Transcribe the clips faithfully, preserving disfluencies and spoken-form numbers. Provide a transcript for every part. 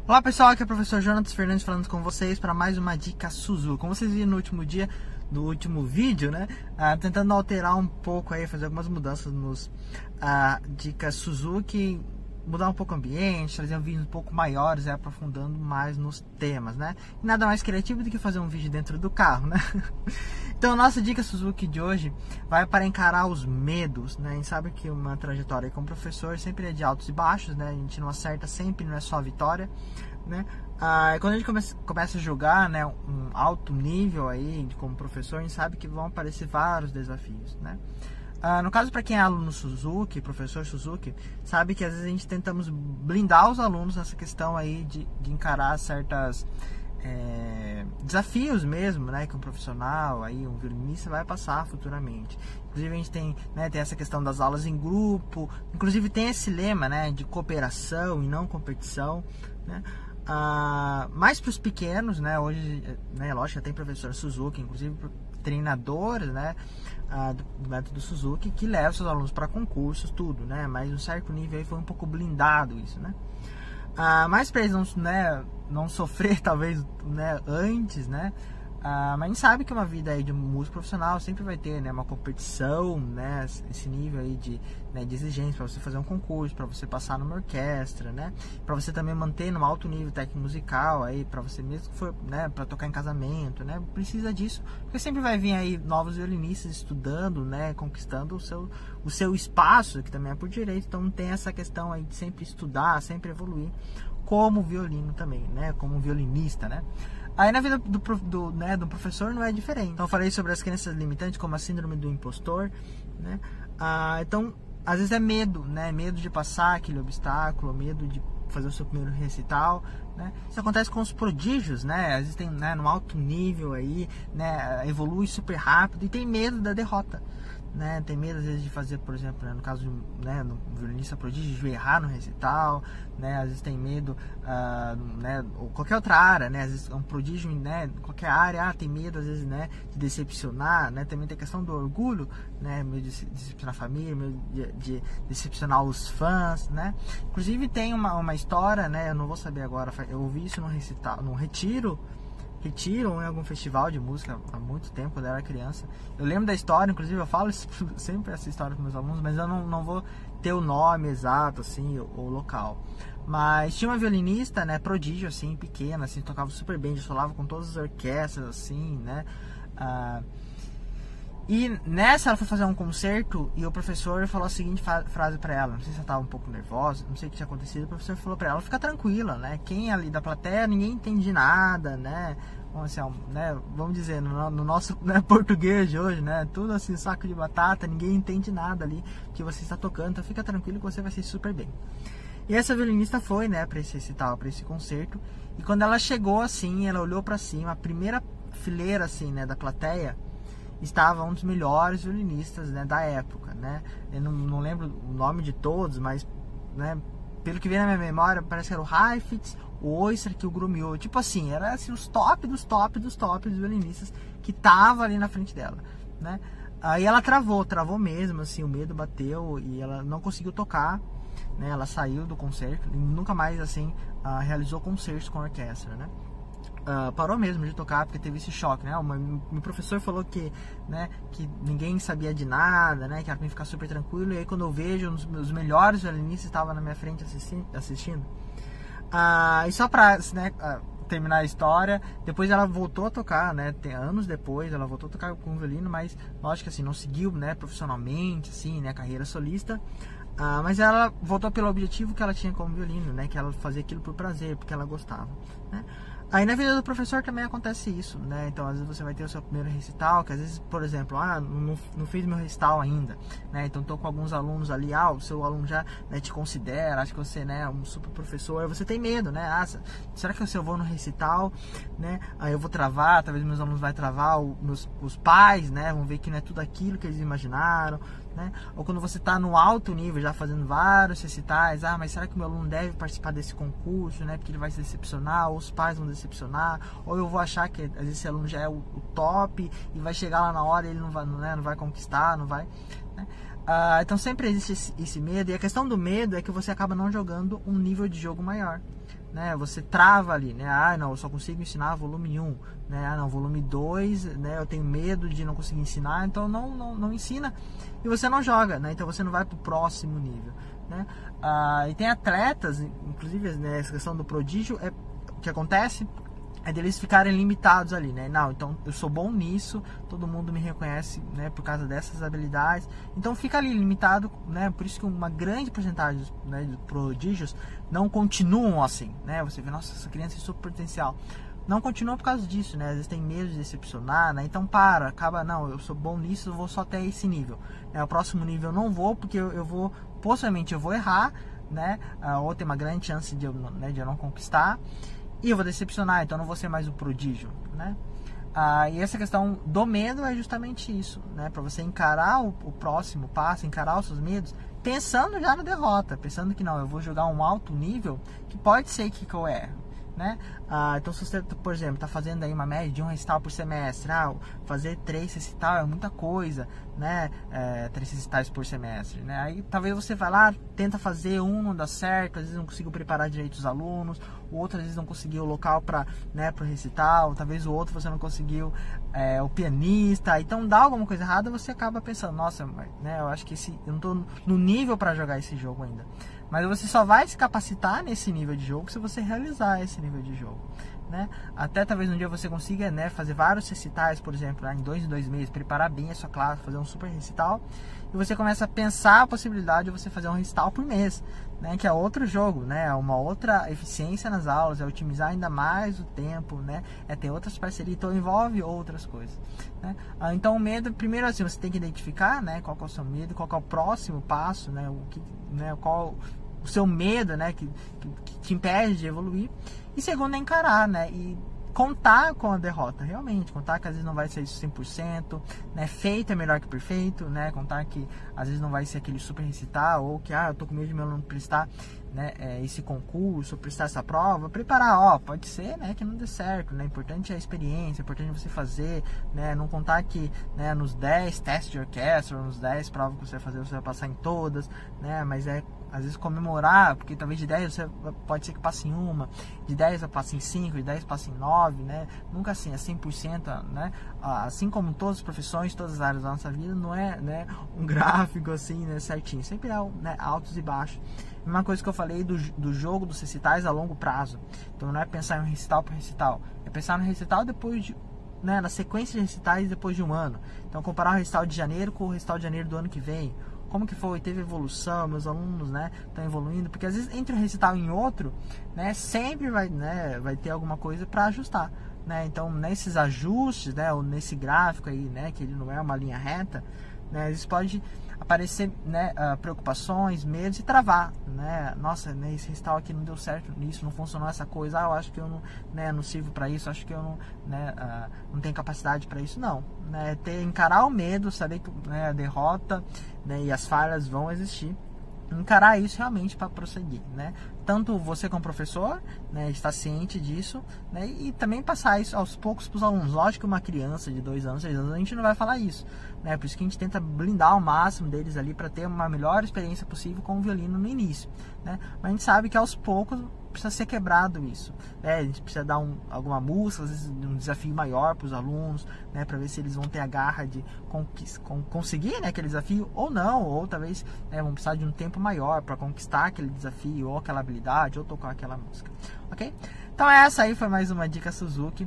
Olá pessoal, aqui é o professor Jonatas Fernandes falando com vocês para mais uma dica Suzuki. Como vocês viram no último dia, no último vídeo, né, ah, tentando alterar um pouco aí, fazer algumas mudanças nos ah, dicas Suzuki, mudar um pouco o ambiente, trazer vídeos um pouco maiores e aprofundando mais nos temas, né? E nada mais criativo do que fazer um vídeo dentro do carro, né? Então a nossa dica Suzuki de hoje vai para encarar os medos, né? A gente sabe que uma trajetória como professor sempre é de altos e baixos, né? A gente não acerta sempre, não é só a vitória, né? Ah, quando a gente começa, começa a jogar, né, um alto nível aí como professor, a gente sabe que vão aparecer vários desafios, né? Ah, no caso, para quem é aluno Suzuki, professor Suzuki, sabe que às vezes a gente tentamos blindar os alunos nessa questão aí de, de encarar certas é, desafios mesmo, né, que um profissional, aí um violinista vai passar futuramente. Inclusive a gente tem, né, tem essa questão das aulas em grupo, inclusive tem esse lema, né, de cooperação e não competição, né? Ah, mais para os pequenos, né, hoje, né, lógico, já tem professor Suzuki, inclusive treinadores, né, ah, do, do método Suzuki, que leva seus alunos para concursos, tudo, né, mas um certo nível aí foi um pouco blindado isso, né. Ah, mas para eles não, né, não sofrer talvez, né, antes, né, ah, mas a gente sabe que uma vida aí de músico profissional sempre vai ter, né, uma competição, né, esse nível aí de, né, de exigência para você fazer um concurso, para você passar numa orquestra, né, para você também manter num alto nível técnico musical aí, para você mesmo que for, né, para tocar em casamento, né, precisa disso, porque sempre vai vir aí novos violinistas estudando, né, conquistando o seu, o seu espaço, que também é por direito, então tem essa questão aí de sempre estudar, sempre evoluir, como violino também, né, como violinista, né. Aí na vida do, do, né, do professor não é diferente. Então eu falei sobre as crenças limitantes, como a síndrome do impostor, né? Ah, então, às vezes é medo, né? Medo de passar aquele obstáculo, medo de fazer o seu primeiro recital, né? Isso acontece com os prodígios, né? Às vezes tem, né, num alto nível aí, né, evolui super rápido e tem medo da derrota, né? Tem medo às vezes de fazer, por exemplo, né, no caso de, né, no violinista prodígio, de errar no recital, né? Às vezes tem medo, uh, né, ou qualquer outra área, né? Às vezes é um prodígio, né, qualquer área, ah, tem medo às vezes, né, de decepcionar, né? Também tem a questão do orgulho, né? Medo de decepcionar a família, medo de, de decepcionar os fãs, né? Inclusive tem uma, uma história, né? Eu não vou saber agora, eu ouvi isso num recital, num retiro, retiro ou em algum festival de música há muito tempo, quando eu era criança. Eu lembro da história, inclusive eu falo sempre essa história para meus alunos, mas eu não, não vou ter o nome exato, assim, o, o local. Mas tinha uma violinista, né, prodígio, assim, pequena, assim, tocava super bem, dessolava com todas as orquestras, assim, né. Ah, e nessa ela foi fazer um concerto e o professor falou a seguinte frase para ela, não sei se ela estava um pouco nervosa, não sei o que tinha acontecido, o professor falou para ela, fica tranquila, né, quem é ali da plateia, ninguém entende nada, né, vamos, assim, né, vamos dizer, no, no nosso, né, português de hoje, né, tudo assim, saco de batata, ninguém entende nada ali que você está tocando, então fica tranquilo que você vai ser super bem. E essa violinista foi, né, para esse recital, para esse concerto, e quando ela chegou assim, ela olhou para cima, a primeira fileira assim, né, da plateia, estava um dos melhores violinistas, né, da época, né? Eu não, não lembro o nome de todos, mas, né, pelo que vem na minha memória, parece que era o Heifetz, o Oistrakh e o Grumiaux. Tipo assim, era assim, os top dos top dos top dos violinistas que estavam ali na frente dela, né? Aí ela travou, travou mesmo, assim, o medo bateu e ela não conseguiu tocar, né? Ela saiu do concerto e nunca mais, assim, uh, realizou concertos com a orquestra, né? Uh, parou mesmo de tocar porque teve esse choque, né? O meu professor falou que, né, que ninguém sabia de nada, né? Que era pra mim ficar super tranquilo. E aí quando eu vejo os meus melhores violinistas estavam na minha frente assisti assistindo. Uh, e só pra, né, uh, terminar a história, depois ela voltou a tocar, né? Tem, anos depois ela voltou a tocar com o violino, mas lógico que assim, não seguiu, né, profissionalmente, assim, né, carreira solista. Uh, mas ela voltou pelo objetivo que ela tinha como violino, né? Que ela fazia aquilo por prazer, porque ela gostava, né? Aí na vida do professor também acontece isso, né? Então às vezes você vai ter o seu primeiro recital, que às vezes, por exemplo, ah, não, não fiz meu recital ainda, né? Então tô com alguns alunos ali, ah, o seu aluno já, né, te considera, acha que você, né, é um super professor, aí você tem medo, né? Ah, será que se eu vou no recital, né, aí eu vou travar, talvez meus alunos vão travar, os, meus, os pais, né, vão ver que não é tudo aquilo que eles imaginaram, né? Ou quando você está no alto nível, já fazendo vários recitais, ah, mas será que o meu aluno deve participar desse concurso, né? Porque ele vai se decepcionar, ou os pais vão decepcionar, ou eu vou achar que às vezes esse aluno já é o, o top e vai chegar lá na hora e ele não vai, né, não vai conquistar, não vai, né? Ah, então sempre existe esse, esse medo, e a questão do medo é que você acaba não jogando um nível de jogo maior, né, você trava ali, né, ah não, eu só consigo ensinar volume um, né, ah não, volume dois, né, eu tenho medo de não conseguir ensinar, então não, não, não ensina e você não joga, né, então você não vai pro próximo nível, né, ah, e tem atletas, inclusive, né, essa questão do prodígio, é o que acontece é deles ficarem limitados ali, né? Não, então eu sou bom nisso, todo mundo me reconhece, né, por causa dessas habilidades. Então fica ali limitado, né? Por isso que uma grande porcentagem, né, de prodígios não continuam assim, né? Você vê, nossa, essa criança tem super potencial. Não continua por causa disso, né? Às vezes tem medo de decepcionar, né? Então para, acaba, não, eu sou bom nisso, eu vou só até esse nível. Né? O próximo nível eu não vou, porque eu, eu vou, possivelmente eu vou errar, né? Ah, ou tem uma grande chance de eu, né, de eu não conquistar. E eu vou decepcionar, então eu não vou ser mais o prodígio, né? Ah, e essa questão do medo é justamente isso, né? Para você encarar o, o próximo passo, encarar os seus medos, pensando já na derrota, pensando que não, eu vou jogar um alto nível, que pode ser que eu erro, né? Ah, então se você, por exemplo, está fazendo aí uma média de um recital por semestre, ah, fazer três recital é muita coisa, né? É, três recitais por semestre, né? Aí talvez você vai lá, tenta fazer um, não dá certo, às vezes não conseguiu preparar direito os alunos, o outro às vezes não conseguiu o local para, né, para recital, talvez o outro você não conseguiu é, o pianista, então dá alguma coisa errada, você acaba pensando, nossa, né, eu acho que esse, eu não estou no nível para jogar esse jogo ainda. Mas você só vai se capacitar nesse nível de jogo se você realizar esse nível de jogo, né? Até talvez um dia você consiga, né, fazer vários recitais, por exemplo, né, em dois em dois meses, preparar bem a sua classe, fazer um super recital, e você começa a pensar a possibilidade de você fazer um recital por mês, né, que é outro jogo, né, é uma outra eficiência nas aulas, é otimizar ainda mais o tempo, né, é ter outras parcerias, então envolve outras coisas, né? Então o medo, primeiro assim, você tem que identificar, né, qual que é o seu medo, qual que é o próximo passo, né, o que, né, qual o seu medo, né, que, que, que te impede de evoluir. E segundo é encarar, né, e contar com a derrota, realmente, contar que às vezes não vai ser isso cem por cento, né, feito é melhor que perfeito, né, contar que às vezes não vai ser aquele super recital, ou que, ah, eu tô com medo de meu aluno prestar, né, esse concurso, prestar essa prova, preparar, ó, pode ser, né, que não dê certo, né, importante é a experiência, importante você fazer, né, não contar que, né, nos dez testes de orquestra, nos dez provas que você vai fazer, você vai passar em todas, né, mas é às vezes comemorar, porque talvez de dez você pode ser que passe em uma, de dez eu passe em cinco, de dez passe em nove, né? Nunca assim, é cem por cento, né? Assim como todas as profissões, todas as áreas da nossa vida, não é, né, um gráfico assim, né, certinho, sempre é, né, altos e baixos. Uma coisa que eu falei do, do jogo dos recitais a longo prazo, então não é pensar em um recital por recital, é pensar no recital depois de, né, na sequência de recitais depois de um ano. Então comparar o recital de janeiro com o recital de janeiro do ano que vem. Como que foi? Teve evolução? Meus alunos, né, estão evoluindo? Porque às vezes entre um recital e outro, né, sempre vai, né, vai ter alguma coisa para ajustar, né? Então nesses ajustes, né, ou nesse gráfico aí, né, que ele não é uma linha reta, né, às vezes pode aparecer, né, uh, preocupações, medos e travar, né? Nossa, né, esse recital aqui não deu certo nisso, não funcionou essa coisa, ah, eu acho que eu não, né, não sirvo para isso, acho que eu não, né, uh, não tenho capacidade para isso, não, né? Ter, encarar o medo, saber que, né, a derrota, né, e as falhas vão existir, encarar isso realmente para prosseguir, né? Tanto você como professor, né, está ciente disso, né, e também passar isso aos poucos para os alunos. Lógico que uma criança de dois anos, três anos, a gente não vai falar isso, né? Por isso que a gente tenta blindar o máximo deles ali para ter uma melhor experiência possível com o violino no início, né? Mas a gente sabe que aos poucos precisa ser quebrado isso, né? A gente precisa dar um, alguma música, às vezes um desafio maior para os alunos, né, para ver se eles vão ter a garra de con conseguir, né, aquele desafio ou não, ou talvez, né, vão precisar de um tempo maior para conquistar aquele desafio ou aquela habilidade ou tocar aquela música, ok? Então essa aí foi mais uma dica Suzuki.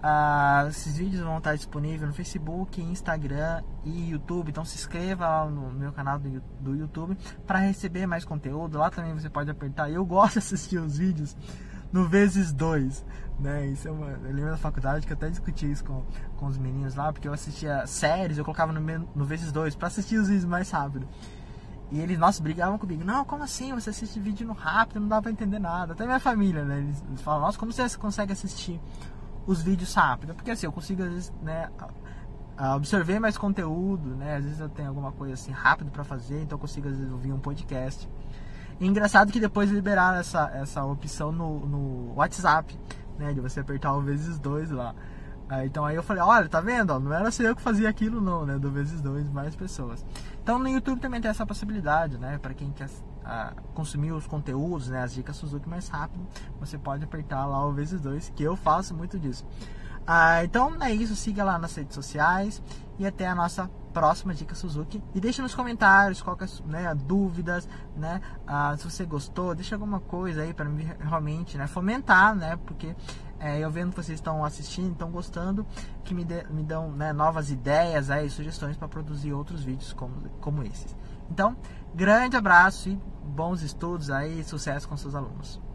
Uh, esses vídeos vão estar disponíveis no Facebook, Instagram e YouTube, então se inscreva lá no meu canal do, do YouTube para receber mais conteúdo. Lá também você pode apertar, eu gosto de assistir os vídeos no vezes dois, né? Isso é uma, eu lembro da faculdade que eu até discuti isso com, com os meninos lá, porque eu assistia séries, eu colocava no, no vezes dois para assistir os vídeos mais rápido. E eles, nossa, brigavam comigo. Não, como assim? Você assiste vídeo no rápido, não dá pra entender nada. Até minha família, né? Eles, eles falam, nossa, como você consegue assistir os vídeos rápido? Porque assim, eu consigo, às vezes, né, absorver mais conteúdo, né? Às vezes eu tenho alguma coisa assim rápido pra fazer, então eu consigo, às vezes, ouvir um podcast. E engraçado que depois liberaram essa, essa opção no, no WhatsApp, né? De você apertar o vezes dois lá. Então aí eu falei, olha, tá vendo? Não era só eu que fazia aquilo não, né? Do vezes dois, mais pessoas. Então no YouTube também tem essa possibilidade, né? Para quem quer uh, consumir os conteúdos, né, as dicas Suzuki mais rápido, você pode apertar lá o vezes dois, que eu faço muito disso. Uh, então é isso, siga lá nas redes sociais e até a nossa próxima dica Suzuki. E deixa nos comentários qualquer, né, dúvidas, né, uh, se você gostou, deixa alguma coisa aí para mim realmente, né, fomentar, né, porque é, eu vendo que vocês estão assistindo, estão gostando, que me, de, me dão, né, novas ideias aí, sugestões para produzir outros vídeos como, como esses. Então, grande abraço e bons estudos aí, sucesso com seus alunos.